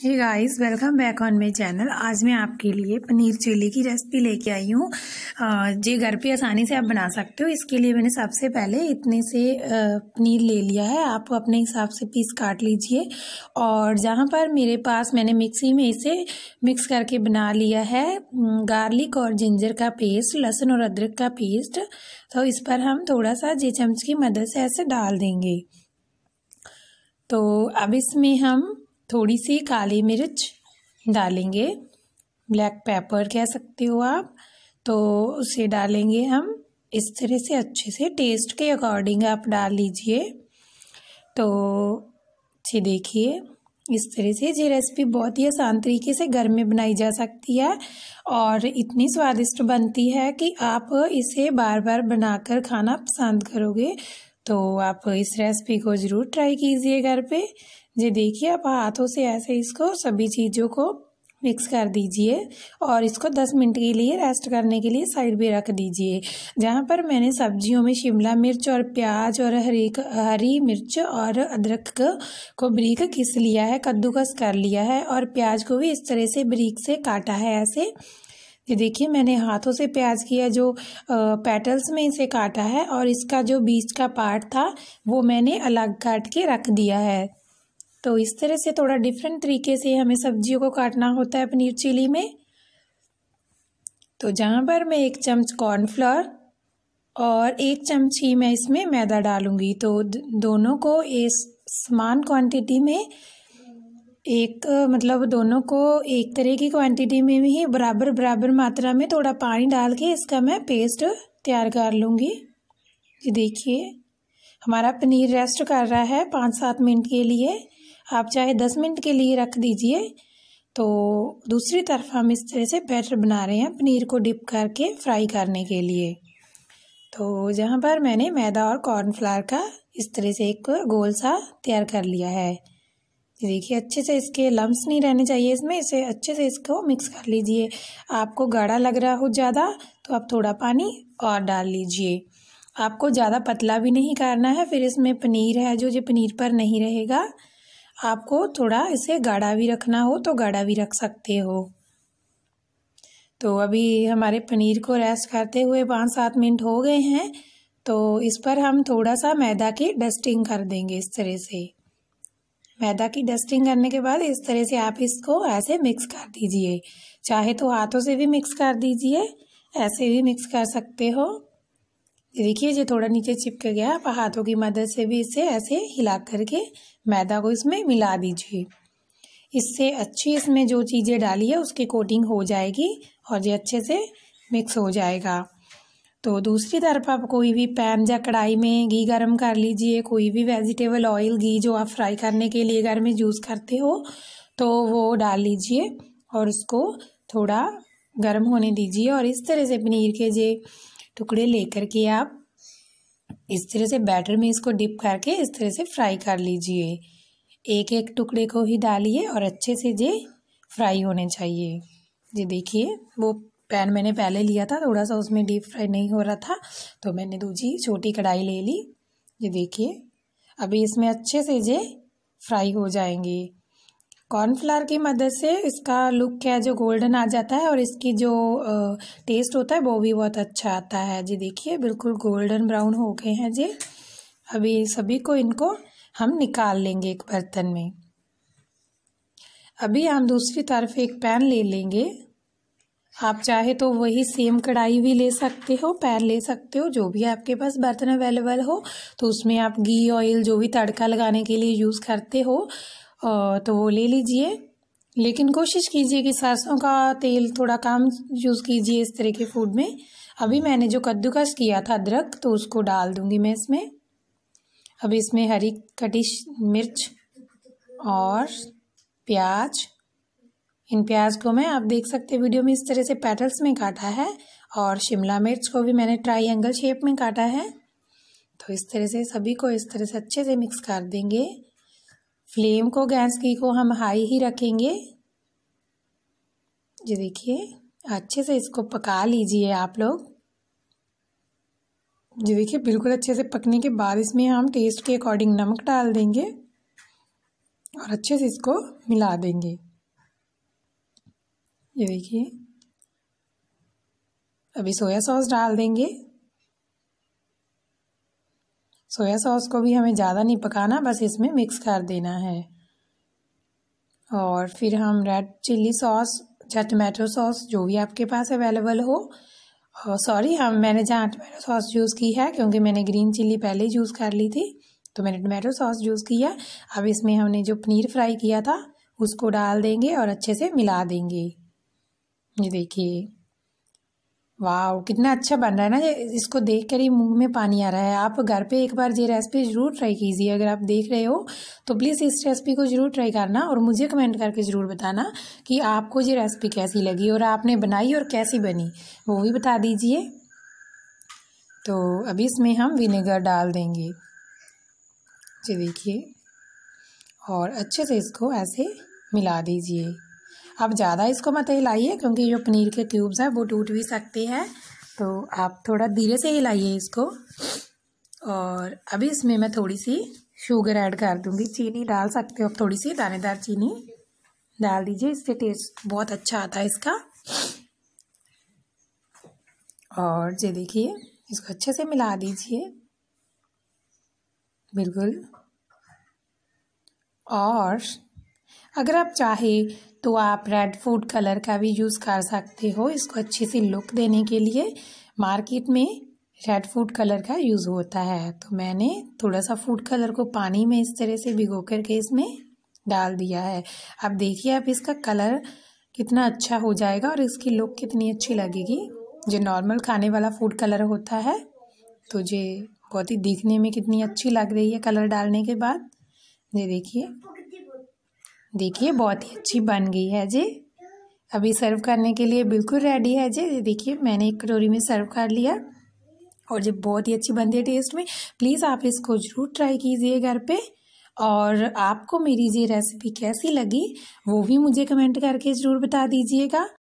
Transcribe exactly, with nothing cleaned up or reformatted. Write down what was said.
Hey guys, welcome back on my channel. आज मैं आपके लिए पनीर चिल्ली की रेसिपी लेके आई हूँ। ये घर पे आसानी से आप बना सकते हो। इसके लिए मैंने सबसे पहले इतने से पनीर ले लिया है। आप अपने हिसाब से पीस काट लीजिए। और जहाँ पर मेरे पास मैंने मिक्सी में इसे मिक्स करके बना लिया है गार्लिक और जिंजर का पेस्ट, लहसुन और अदरक का पेस्ट। तो इस पर हम थोड़ा सा जे चम्मच की मदद से ऐसे डाल देंगे। तो अब इसमें हम थोड़ी सी काली मिर्च डालेंगे, ब्लैक पेपर कह सकते हो आप। तो उसे डालेंगे हम इस तरह से, अच्छे से टेस्ट के अकॉर्डिंग आप डाल लीजिए। तो ये देखिए, इस तरह से ये रेसिपी बहुत ही आसान तरीके से घर में बनाई जा सकती है और इतनी स्वादिष्ट बनती है कि आप इसे बार बार बनाकर खाना पसंद करोगे। तो आप इस रेसिपी को ज़रूर ट्राई कीजिए घर पे। ये देखिए, आप हाथों से ऐसे इसको सभी चीज़ों को मिक्स कर दीजिए और इसको दस मिनट के लिए रेस्ट करने के लिए साइड पे रख दीजिए। जहाँ पर मैंने सब्जियों में शिमला मिर्च और प्याज और हरी हरी मिर्च और अदरक को बारीक घिस लिया है, कद्दूकस कर लिया है, और प्याज को भी इस तरह से बारीक से काटा है ऐसे। ये देखिए, मैंने हाथों से प्याज किया जो पेटल्स में इसे काटा है, और इसका जो बीच का पार्ट था वो मैंने अलग काट के रख दिया है। तो इस तरह से थोड़ा डिफरेंट तरीके से हमें सब्जियों को काटना होता है पनीर चिली में। तो जहाँ पर मैं एक चम्मच कॉर्नफ्लोर और एक चम्मच ही मैं इसमें मैदा डालूंगी। तो दोनों को इस समान क्वांटिटी में एक मतलब दोनों को एक तरह की क्वांटिटी में ही बराबर बराबर मात्रा में थोड़ा पानी डाल के इसका मैं पेस्ट तैयार कर लूँगी। ये देखिए, हमारा पनीर रेस्ट कर रहा है पाँच सात मिनट के लिए। आप चाहे दस मिनट के लिए रख दीजिए। तो दूसरी तरफ हम इस तरह से बैटर बना रहे हैं पनीर को डिप करके फ्राई करने के लिए। तो जहाँ पर मैंने मैदा और कॉर्नफ्लावर का इस तरह से एक गोल सा तैयार कर लिया है। देखिए, अच्छे से इसके लम्स नहीं रहने चाहिए इसमें। इसे अच्छे से इसको मिक्स कर लीजिए। आपको गाढ़ा लग रहा हो ज़्यादा तो आप थोड़ा पानी और डाल लीजिए। आपको ज़्यादा पतला भी नहीं करना है, फिर इसमें पनीर है जो जो पनीर पर नहीं रहेगा। आपको थोड़ा इसे गाढ़ा भी रखना हो तो गाढ़ा भी रख सकते हो। तो अभी हमारे पनीर को रेस्ट करते हुए पाँच सात मिनट हो गए हैं। तो इस पर हम थोड़ा सा मैदा की डस्टिंग कर देंगे इस तरह से। मैदा की डस्टिंग करने के बाद इस तरह से आप इसको ऐसे मिक्स कर दीजिए। चाहे तो हाथों से भी मिक्स कर दीजिए, ऐसे भी मिक्स कर सकते हो। देखिए, ये थोड़ा नीचे चिपक गया। आप हाथों की मदद से भी इसे ऐसे हिला करके मैदा को इसमें मिला दीजिए। इससे अच्छी इसमें जो चीज़ें डाली है उसकी कोटिंग हो जाएगी और ये अच्छे से मिक्स हो जाएगा। तो दूसरी तरफ आप कोई भी पैन या कढ़ाई में घी गरम कर लीजिए। कोई भी वेजिटेबल ऑयल, घी जो आप फ्राई करने के लिए घर में यूज़ करते हो तो वो डाल लीजिए और उसको थोड़ा गर्म होने दीजिए। और इस तरह से पनीर के जे टुकड़े लेकर के आप इस तरह से बैटर में इसको डिप करके इस तरह से फ्राई कर लीजिए। एक एक टुकड़े को ही डालिए और अच्छे से ये फ्राई होने चाहिए। ये देखिए, वो पैन मैंने पहले लिया था, थोड़ा सा उसमें डीप फ्राई नहीं हो रहा था तो मैंने दूसरी छोटी कढ़ाई ले ली। ये देखिए, अभी इसमें अच्छे से ये फ्राई हो जाएंगे। कॉर्नफ्लावर की मदद से इसका लुक क्या है जो गोल्डन आ जाता है और इसकी जो टेस्ट होता है वो भी बहुत अच्छा आता है। जी देखिए, बिल्कुल गोल्डन ब्राउन हो गए हैं जी। अभी सभी को इनको हम निकाल लेंगे एक बर्तन में। अभी हम दूसरी तरफ एक पैन ले लेंगे। आप चाहे तो वही सेम कढ़ाई भी ले सकते हो, पैन ले सकते हो, जो भी आपके पास बर्तन अवेलेबल हो। तो उसमें आप घी, ऑयल जो भी तड़का लगाने के लिए यूज़ करते हो तो वो ले लीजिए। लेकिन कोशिश कीजिए कि सरसों का तेल थोड़ा कम यूज़ कीजिए इस तरह के फूड में। अभी मैंने जो कद्दूकस किया था अदरक, तो उसको डाल दूंगी मैं इसमें। अभी इसमें हरी कटी मिर्च और प्याज, इन प्याज को मैं, आप देख सकते हैं वीडियो में, इस तरह से पेटल्स में काटा है। और शिमला मिर्च को भी मैंने ट्रायंगल शेप में काटा है। तो इस तरह से सभी को इस तरह से अच्छे से मिक्स कर देंगे। फ्लेम को, गैस की को हम हाई ही रखेंगे। ये देखिए, अच्छे से इसको पका लीजिए आप लोग। ये देखिए, बिल्कुल अच्छे से पकने के बाद इसमें हम टेस्ट के अकॉर्डिंग नमक डाल देंगे और अच्छे से इसको मिला देंगे। ये देखिए, अभी सोया सॉस डाल देंगे। सोया सॉस को भी हमें ज़्यादा नहीं पकाना, बस इसमें मिक्स कर देना है। और फिर हम रेड चिल्ली सॉस या टमाटो सॉस जो भी आपके पास अवेलेबल हो, सॉरी हम मैंने जहाँ टमाटो सॉस यूज़ की है क्योंकि मैंने ग्रीन चिल्ली पहले ही यूज़ कर ली थी, तो मैंने टमाटो सॉस यूज़ किया। अब इसमें हमने जो पनीर फ्राई किया था उसको डाल देंगे और अच्छे से मिला देंगे। ये देखिए, वाह कितना अच्छा बन रहा है ना, ये इसको देख कर ही मुंह में पानी आ रहा है। आप घर पे एक बार ये रेसिपी ज़रूर ट्राई कीजिए। अगर आप देख रहे हो तो प्लीज़ इस रेसिपी को ज़रूर ट्राई करना और मुझे कमेंट करके ज़रूर बताना कि आपको ये रेसिपी कैसी लगी और आपने बनाई और कैसी बनी, वो भी बता दीजिए। तो अभी इसमें हम विनेगर डाल देंगे। जी देखिए, और अच्छे से इसको ऐसे मिला दीजिए। आप ज़्यादा इसको मत हिलाइए क्योंकि जो पनीर के क्यूब्स हैं वो टूट भी सकते हैं, तो आप थोड़ा धीरे से हिलाइए इसको। और अभी इसमें मैं थोड़ी सी शुगर ऐड कर दूंगी। चीनी डाल सकते हो आप, थोड़ी सी दानेदार चीनी डाल दीजिए, इससे टेस्ट बहुत अच्छा आता है इसका। और ये देखिए, इसको अच्छे से मिला दीजिए बिल्कुल। और अगर आप चाहे तो आप रेड फूड कलर का भी यूज़ कर सकते हो इसको अच्छी सी लुक देने के लिए। मार्केट में रेड फूड कलर का यूज़ होता है, तो मैंने थोड़ा सा फूड कलर को पानी में इस तरह से भिगो करके इसमें डाल दिया है। अब देखिए आप इसका कलर कितना अच्छा हो जाएगा और इसकी लुक कितनी अच्छी लगेगी। जो नॉर्मल खाने वाला फूड कलर होता है तो ये बहुत ही दिखने में कितनी अच्छी लग रही है कलर डालने के बाद। ये देखिए देखिए बहुत ही अच्छी बन गई है जी। अभी सर्व करने के लिए बिल्कुल रेडी है जी। देखिए मैंने एक कटोरी में सर्व कर लिया और ये बहुत ही अच्छी बनती है टेस्ट में। प्लीज़ आप इसको ज़रूर ट्राई कीजिए घर पे। और आपको मेरी ये रेसिपी कैसी लगी वो भी मुझे कमेंट करके ज़रूर बता दीजिएगा।